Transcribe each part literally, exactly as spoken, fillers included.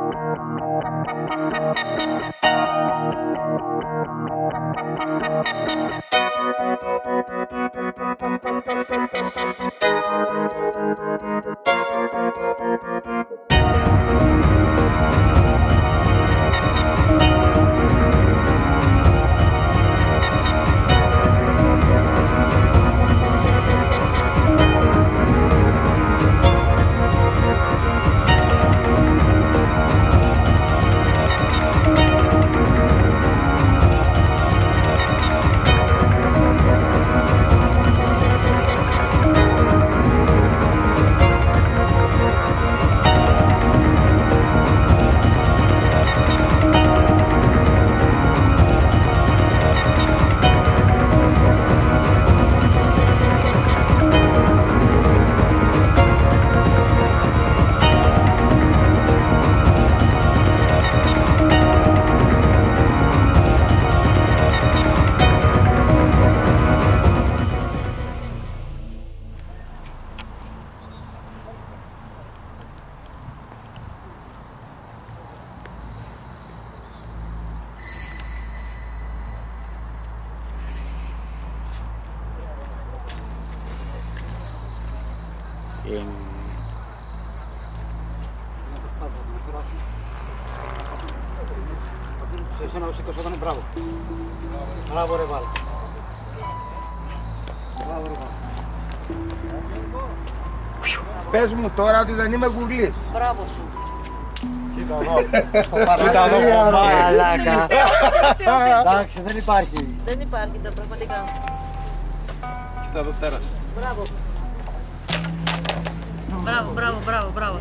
Εσένα ο σήκωσόταν, μπράβο. Μπράβο ρε Βάλ. Μπράβο ρε Βάλ. Πες μου τώρα ότι δεν είμαι γουρλής. Μπράβο σου. Κοίτα εδώ. Κοίτα εδώ μαλάκα. Εντάξει, δεν υπάρχει. Δεν υπάρχει το πραγματικά. Κοίτα εδώ τέρας. Μπράβο. Μπράβο, μπράβο, μπράβο, μπράβο.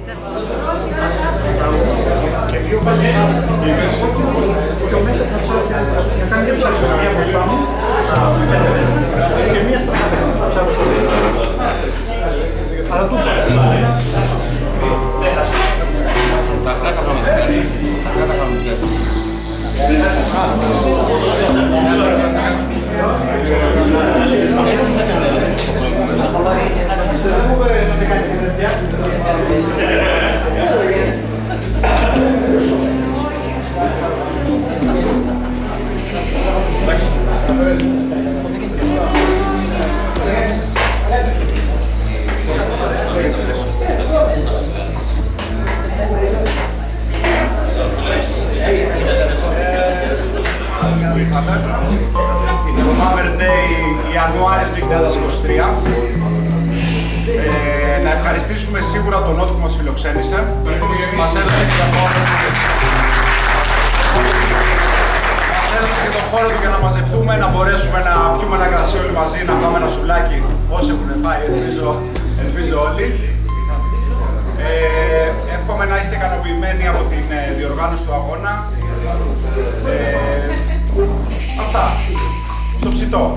Είναι το Mother Day Ιανουάριος δύο χιλιάδες είκοσι τρία. Ε, να ευχαριστήσουμε σίγουρα τον Νότ που μας φιλοξένησε. Μας έδωσε και τον χώρο του. Μας έδωσε και τον χώρο του για να μαζευτούμε, να μπορέσουμε να πιούμε ένα κρασί όλοι μαζί, να φάμε ένα σουβλάκι όσοι έχουν φάει, ελπίζω, ελπίζω όλοι. Ε, εύχομαι να είστε ικανοποιημένοι από την ε, διοργάνωση του αγώνα. Ε, αυτά. Στο ψητό.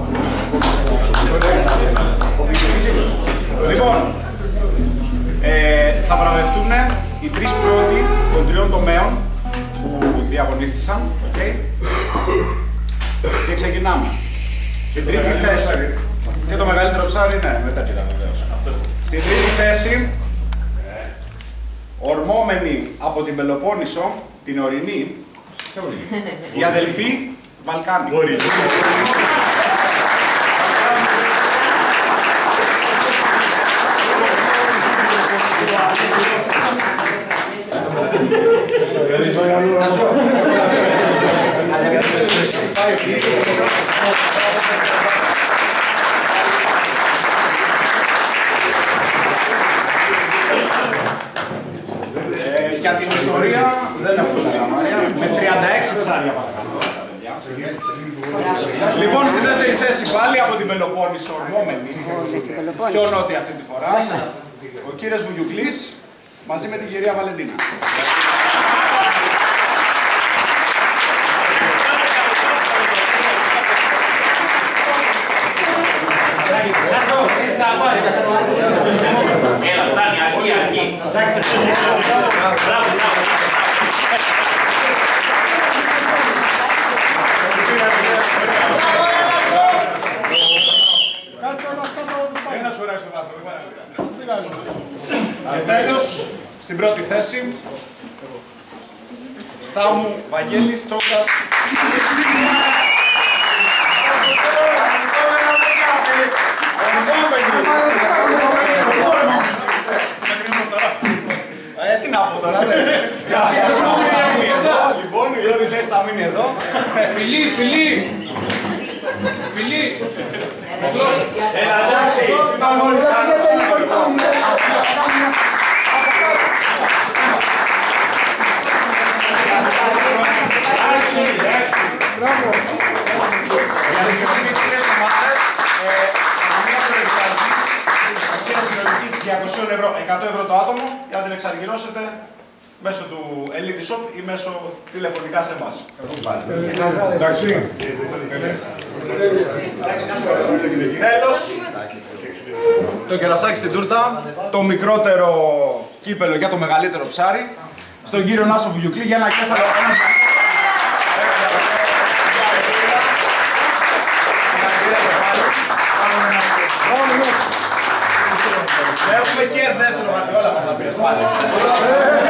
Λοιπόν, ε, θα βραβευτούν οι τρεις πρώτοι των τριών τομέων που διαγωνίστησαν. Okay. Και ξεκινάμε. Στην τρίτη θέση. Και το μεγαλύτερο ψάρι, ναι, μετά πήρα βεβαίως. Στην τρίτη θέση, ορμόμενοι από την Πελοπόννησο, την ορεινή, η αδελφή Βαλκάνη. Ε, για την ιστορία δεν έχω συγγραμμάρια, με τριάντα έξι ψάρια παρακαλώ. Λοιπόν, στη δεύτερη θέση πάλι από την Πελοπόννησο, ορμόμενη, πιο νότια αυτή τη φορά, ο κύριος Βουγιουκλής μαζί με την κυρία Βαλεντίνα. Έλα, φτάνει, αρκεί, αρκεί. Μπράβο, μπράβο. Ένα σου ωραίο στο βάθρο, και τέλος, στην πρώτη θέση, Στάμου Βαγγέλης Τσόκας. Ε, τι να πω τώρα, δε. Λοιπόν, η πρώτη θέση θα μείνει εδώ. Φιλί, φιλί! Φιλί! Έλα, εντάξει, πάμε όλοι Μπράβο. Για τις τρεις ομάδες, καμία προεξαργή, αξία συνολικής διακόσια ευρώ, εκατό ευρώ το άτομο, για να την εξαργυρώσετε μέσω του Elite Shop ή μέσω τηλεφωνικά σε εμάς. Εντάξει. Τέλος, το κερασάκι στην τούρτα, το μικρότερο κύπελο για το μεγαλύτερο ψάρι, στον κύριο Νάσο Βουγιουκλή για ένα κέφαλο. Έχουμε και δεύτερο βαρκιόλα μας τα πήρες πάλι.